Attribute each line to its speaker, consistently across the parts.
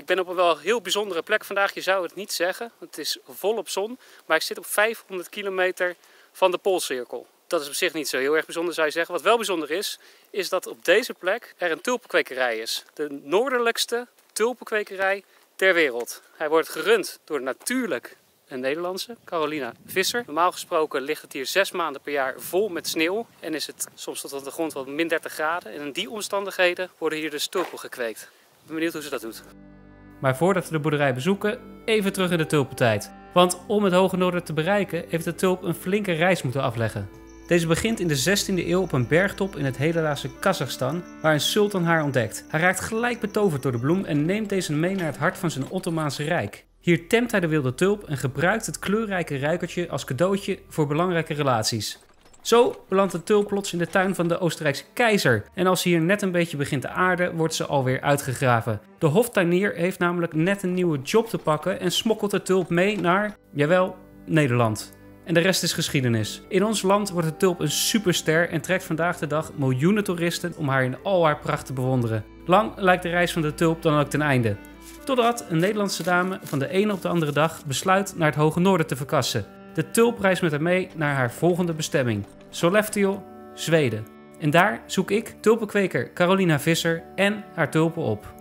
Speaker 1: ben op een wel heel bijzondere plek vandaag. Je zou het niet zeggen. Het is volop zon. Maar ik zit op 500 kilometer van de Poolcirkel. Dat is op zich niet zo heel erg bijzonder, zou je zeggen. Wat wel bijzonder is dat op deze plek er een tulpenkwekerij is. De noordelijkste tulpenkwekerij ter wereld. Hij wordt gerund door natuurlijk een Nederlandse, Carolina Visser. Normaal gesproken ligt het hier 6 maanden per jaar vol met sneeuw. En is het soms tot op de grond wel min 30 graden. En in die omstandigheden worden hier dus tulpen gekweekt. Ik ben benieuwd hoe ze dat doet. Maar voordat we de boerderij bezoeken, even terug in de tulpentijd. Want om het Hoge Noorden te bereiken heeft de tulp een flinke reis moeten afleggen. Deze begint in de 16e eeuw op een bergtop in het hedendaagse Kazachstan, waar een sultan haar ontdekt. Hij raakt gelijk betoverd door de bloem en neemt deze mee naar het hart van zijn Ottomaanse rijk. Hier temt hij de wilde tulp en gebruikt het kleurrijke ruikertje als cadeautje voor belangrijke relaties. Zo belandt de tulp plots in de tuin van de Oostenrijkse keizer. En als ze hier net een beetje begint te aarden, wordt ze alweer uitgegraven. De hoftuinier heeft namelijk net een nieuwe job te pakken en smokkelt de tulp mee naar, jawel, Nederland. En de rest is geschiedenis. In ons land wordt de tulp een superster en trekt vandaag de dag miljoenen toeristen om haar in al haar pracht te bewonderen. Lang lijkt de reis van de tulp dan ook ten einde. Totdat een Nederlandse dame van de ene op de andere dag besluit naar het Hoge Noorden te verkassen. De tulp reist met haar mee naar haar volgende bestemming, Sollefteå, Zweden. En daar zoek ik tulpenkweker Carolina Visser en haar tulpen op.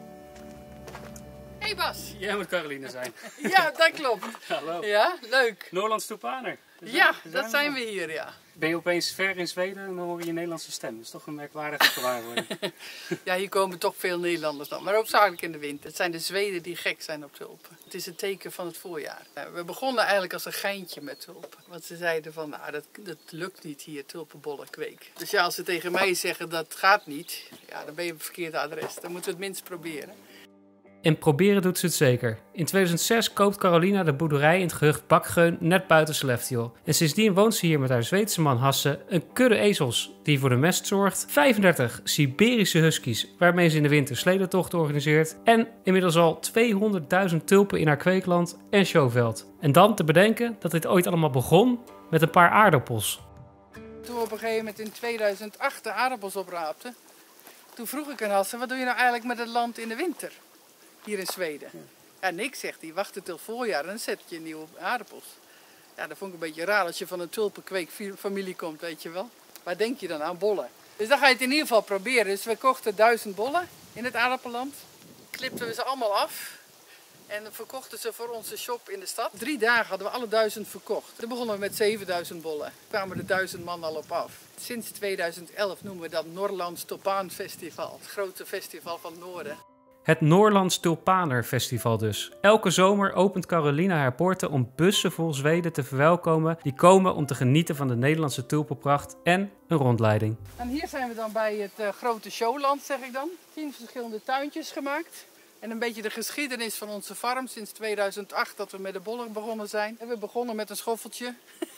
Speaker 2: Hey Bas.
Speaker 1: Jij moet Carolina zijn.
Speaker 2: Ja, dat klopt.
Speaker 1: Hallo.
Speaker 2: Ja, leuk.
Speaker 1: Noorlands tulpaner.
Speaker 2: Ja, dat zijn we hier, ja.
Speaker 1: Ben je opeens ver in Zweden en dan hoor je je Nederlandse stem. Dat is toch een merkwaardige gewaarwording.
Speaker 2: Ja, hier komen toch veel Nederlanders dan, maar hoofdzakelijk in de winter. Het zijn de Zweden die gek zijn op tulpen. Het is het teken van het voorjaar. We begonnen eigenlijk als een geintje met tulpen. Want ze zeiden van, nou, dat lukt niet hier, tulpenbollen kweken. Dus ja, als ze tegen mij zeggen dat gaat niet, ja, dan ben je op het verkeerde adres. Dan moeten we het minst proberen.
Speaker 1: En proberen doet ze het zeker. In 2006 koopt Carolina de boerderij in het gehucht Bakgeun net buiten Sollefteå. En sindsdien woont ze hier met haar Zweedse man Hasse, een kudde ezels die voor de mest zorgt, 35 Siberische huskies waarmee ze in de winter sledentochten organiseert en inmiddels al 200.000 tulpen in haar kweekland en showveld. En dan te bedenken dat dit ooit allemaal begon met een paar aardappels.
Speaker 2: Toen we op een gegeven moment in 2008 de aardappels opraapten, toen vroeg ik aan Hasse, wat doe je nou eigenlijk met het land in de winter? Hier in Zweden. Ja, niks, zegt hij. Wacht tot het voorjaar en dan zet je nieuwe aardappels. Ja, dat vond ik een beetje raar als je van een tulpenkweekfamilie komt, weet je wel. Waar denk je dan aan? Bollen. Dus dan ga je het in ieder geval proberen. Dus we kochten 1000 bollen in het aardappelland. Klipten we ze allemaal af. En verkochten ze voor onze shop in de stad. 3 dagen hadden we alle 1000 verkocht. Toen begonnen we met 7000 bollen. Toen kwamen er 1000 man al op af. Sinds 2011 noemen we dat Norrlands Tulpaanfestival. Het grote festival van het noorden.
Speaker 1: Het Noorlands Tulpaner Festival dus. Elke zomer opent Carolina haar poorten om bussen vol Zweden te verwelkomen die komen om te genieten van de Nederlandse tulpenpracht en een rondleiding.
Speaker 2: En hier zijn we dan bij het grote showland, zeg ik dan. 10 verschillende tuintjes gemaakt. En een beetje de geschiedenis van onze farm sinds 2008 dat we met de bollen begonnen zijn. En we begonnen met een schoffeltje.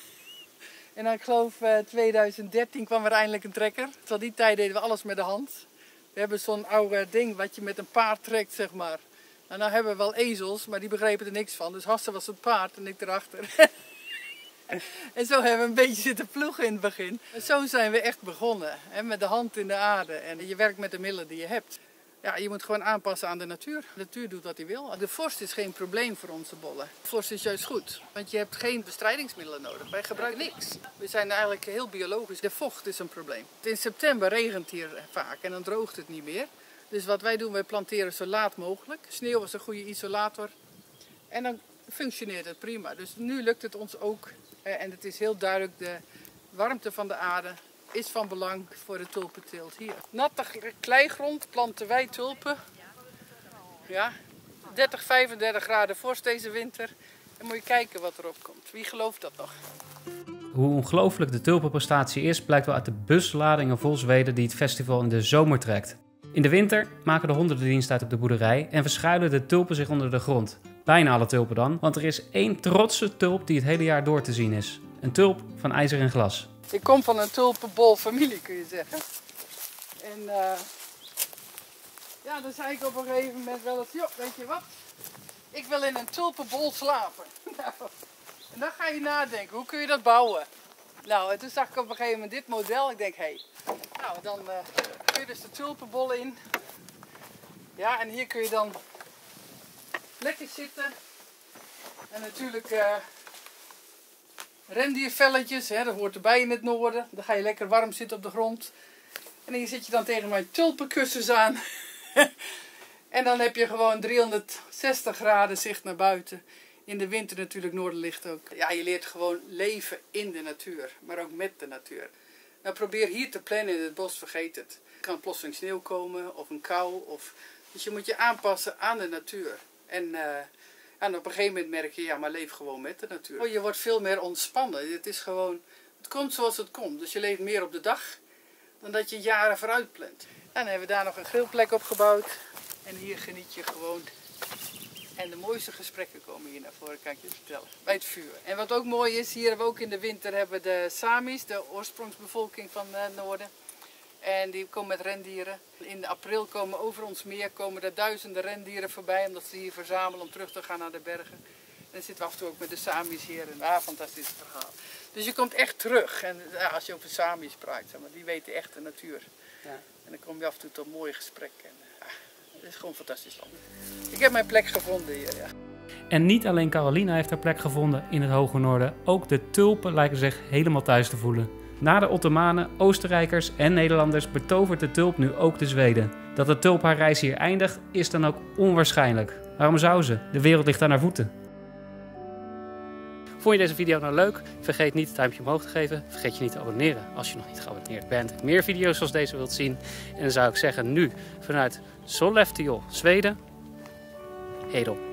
Speaker 2: En dan, ik geloof 2013 kwam er eindelijk een trekker. Tot die tijd deden we alles met de hand. We hebben zo'n oude ding wat je met een paard trekt, zeg maar. En nou hebben we wel ezels, maar die begrepen er niks van. Dus Hasse was het paard en ik erachter. En zo hebben we een beetje zitten ploegen in het begin. En zo zijn we echt begonnen. Hè, met de hand in de aarde. En je werkt met de middelen die je hebt. Ja, je moet gewoon aanpassen aan de natuur. De natuur doet wat hij wil. De vorst is geen probleem voor onze bollen. De vorst is juist goed, want je hebt geen bestrijdingsmiddelen nodig. Wij gebruiken niks. We zijn eigenlijk heel biologisch. De vocht is een probleem. In september regent hier vaak en dan droogt het niet meer. Dus wat wij doen, wij planteren zo laat mogelijk. Sneeuw is een goede isolator. En dan functioneert het prima. Dus nu lukt het ons ook. En het is heel duidelijk, de warmte van de aarde is van belang voor de tulpenteelt hier. Natte kleigrond planten wij tulpen. Ja, 30, 35 graden vorst deze winter. En moet je kijken wat erop komt. Wie gelooft dat nog?
Speaker 1: Hoe ongelooflijk de tulpenprestatie is, blijkt wel uit de busladingen vol Zweden die het festival in de zomer trekt. In de winter maken de honden de dienst uit op de boerderij en verschuilen de tulpen zich onder de grond. Bijna alle tulpen dan, want er is één trotse tulp die het hele jaar door te zien is. Een tulp van ijzer en glas.
Speaker 2: Ik kom van een tulpenbol familie, kun je zeggen. En ja, dan zei ik op een gegeven moment wel eens, joh, weet je wat? Ik wil in een tulpenbol slapen. Nou, en dan ga je nadenken, hoe kun je dat bouwen? Nou, en toen zag ik op een gegeven moment dit model. Ik denk, hé, nou dan kun je dus de tulpenbol in. Ja, en hier kun je dan Lekker zitten. En natuurlijk rendiervelletjes, hè, dat hoort erbij in het noorden. Dan ga je lekker warm zitten op de grond. En hier zit je dan tegen mijn tulpenkussens aan. En dan heb je gewoon 360 graden zicht naar buiten. In de winter natuurlijk noorderlicht ook. Ja, je leert gewoon leven in de natuur, maar ook met de natuur. Nou, probeer hier te plannen in het bos, vergeet het. Er kan plotseling sneeuw komen of een kou. Dus je moet je aanpassen aan de natuur. En op een gegeven moment merk je, ja, maar leef gewoon met de natuur. Oh, je wordt veel meer ontspannen. Het komt zoals het komt. Dus je leeft meer op de dag dan dat je jaren vooruit plant. En dan hebben we daar nog een grillplek opgebouwd. En hier geniet je gewoon. En de mooiste gesprekken komen hier naar voren, kan ik je vertellen. Bij het vuur. En wat ook mooi is, hier hebben we ook in de winter hebben we de Samis, de oorsprongsbevolking van het noorden. En die komen met rendieren. In april komen over ons meer er duizenden rendieren voorbij, omdat ze hier verzamelen om terug te gaan naar de bergen. En dan zitten we af en toe ook met de Samis hier. En fantastisch verhaal. Dus je komt echt terug. En ja, als je over Samis praat, zeg maar, die weten echt de natuur. Ja. En dan kom je af en toe tot mooie gesprekken. Het is gewoon een fantastisch land. Ik heb mijn plek gevonden hier, ja.
Speaker 1: En niet alleen Carolina heeft haar plek gevonden in het Hoge Noorden, ook de tulpen lijken zich helemaal thuis te voelen. Na de Ottomanen, Oostenrijkers en Nederlanders betovert de tulp nu ook de Zweden. Dat de tulp haar reis hier eindigt is dan ook onwaarschijnlijk. Waarom zou ze? De wereld ligt aan haar voeten. Vond je deze video nou leuk? Vergeet niet het duimpje omhoog te geven. Vergeet je niet te abonneren als je nog niet geabonneerd bent. En meer video's zoals deze wilt zien. En dan zou ik zeggen nu vanuit Sollefteå, Zweden. Hej då.